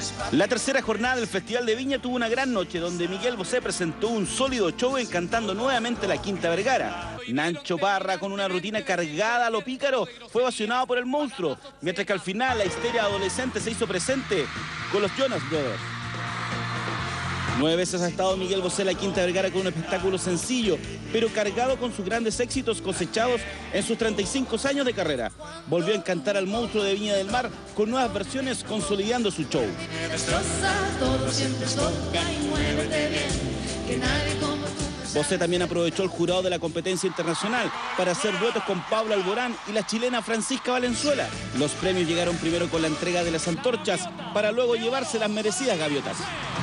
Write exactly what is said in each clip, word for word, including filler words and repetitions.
La tercera jornada del Festival de Viña tuvo una gran noche donde Miguel Bosé presentó un sólido show encantando nuevamente la Quinta Vergara. Nacho Parra, con una rutina cargada a lo pícaro, fue ovacionado por el monstruo, mientras que al final la histeria adolescente se hizo presente con los Jonas Brothers. Nueve veces ha estado Miguel Bosé en la Quinta Vergara con un espectáculo sencillo, pero cargado con sus grandes éxitos cosechados en sus treinta y cinco años de carrera. Volvió a encantar al monstruo de Viña del Mar con nuevas versiones, consolidando su show. Bosé también aprovechó el jurado de la competencia internacional para hacer duetos con Pablo Alborán y la chilena Francisca Valenzuela. Los premios llegaron primero con la entrega de las antorchas para luego llevarse las merecidas gaviotas.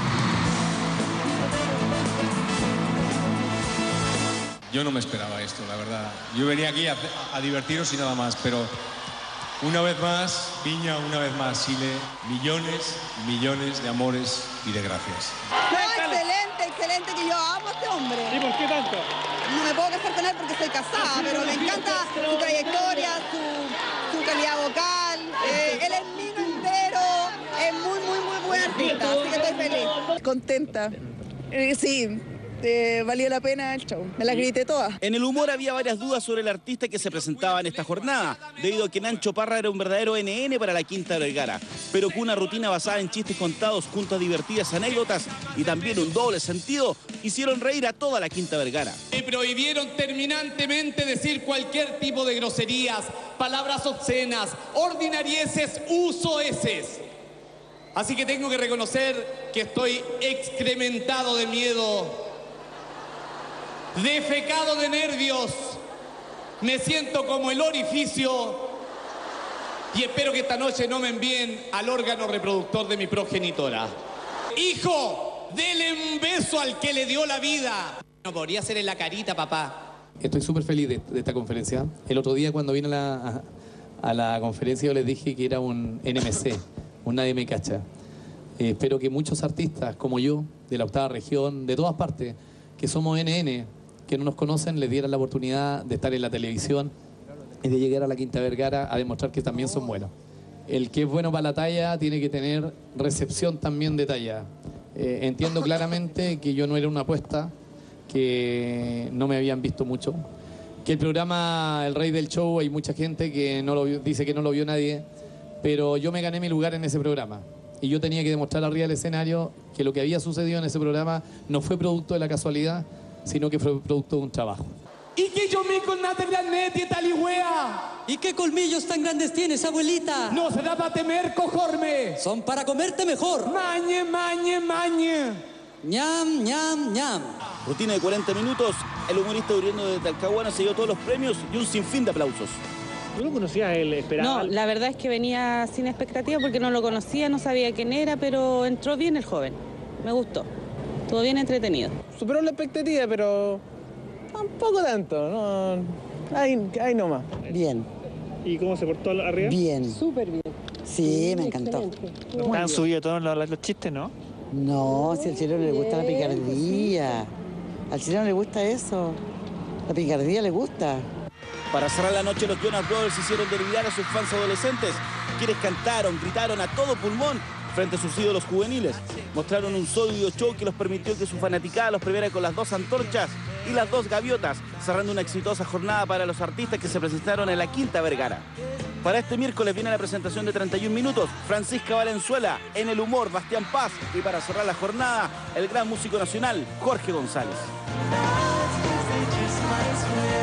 Yo no me esperaba esto, la verdad. Yo venía aquí a, a divertiros y nada más, pero una vez más, Viña, una vez más, Chile, millones, millones de amores y de gracias. No, excelente, excelente, que yo amo a este hombre. ¿Y por qué tanto? No me puedo casar con él porque soy casada, pero me encanta su trayectoria, su, su calidad vocal. Eh, él es mío entero, es muy, muy, muy buen artista, así que estoy feliz. Contenta, eh, sí. Eh, valió la pena el show, me la grité todas. En el humor había varias dudas sobre el artista que se presentaba en esta jornada, debido a que Nacho Parra era un verdadero ene ene para la Quinta Vergara, pero con una rutina basada en chistes contados junto a divertidas anécdotas y también un doble sentido, hicieron reír a toda la Quinta Vergara. Me prohibieron terminantemente decir cualquier tipo de groserías, palabras obscenas, ordinarieces u soeces. Así que tengo que reconocer que estoy excrementado de miedo, defecado de nervios, me siento como el orificio y espero que esta noche no me envíen al órgano reproductor de mi progenitora. Hijo, dele un beso al que le dio la vida. No podría ser en la carita, papá. Estoy súper feliz de, de esta conferencia. El otro día cuando vine a la, a, a la conferencia yo les dije que era un ene eme ce, un Nadie Me Cacha. Eh, espero que muchos artistas como yo, de la octava región, de todas partes, que somos ene ene, que no nos conocen, les dieran la oportunidad de estar en la televisión y de llegar a la Quinta Vergara a demostrar que también son buenos. El que es bueno para la talla tiene que tener recepción también de talla. Eh, entiendo claramente que yo no era una apuesta, que no me habían visto mucho, que el programa El Rey del Show hay mucha gente que no lo vio, dice que no lo vio nadie, pero yo me gané mi lugar en ese programa. Y yo tenía que demostrar arriba del escenario que lo que había sucedido en ese programa no fue producto de la casualidad, sino que fue producto de un trabajo. ¿Y qué yo me con nata granete y tal y wea? ¿Y qué colmillos tan grandes tienes, abuelita? No será para temer, cojorme. Son para comerte mejor. Mañe, mañe, mañe. Ñam, ñam, ñam. Rutina de cuarenta minutos, el humorista oriundo de Talcahuano se dio todos los premios y un sinfín de aplausos. ¿Tú lo conocías él? ¿Esperaba? No, la verdad es que venía sin expectativa porque no lo conocía, no sabía quién era, pero entró bien el joven. Me gustó. Estuvo bien entretenido. Superó la expectativa, pero tampoco tanto, no. Ahí, ahí nomás. Bien. ¿Y cómo se portó arriba? Bien. Súper bien. Sí, me encantó. Están subidos todos los, los chistes, ¿no? No, si al chileno le gusta la picardía. Al chileno le gusta eso. La picardía le gusta. Para cerrar la noche, los Jonas Brothers hicieron deliriar a sus fans adolescentes, quienes cantaron, gritaron a todo pulmón frente a sus ídolos juveniles. Mostraron un sólido show que los permitió que su fanaticada los premiara con las dos antorchas y las dos gaviotas, cerrando una exitosa jornada para los artistas que se presentaron en la Quinta Vergara. Para este miércoles viene la presentación de treinta y un minutos, Francisca Valenzuela, en el humor, Bastián Paz, y para cerrar la jornada, el gran músico nacional, Jorge González.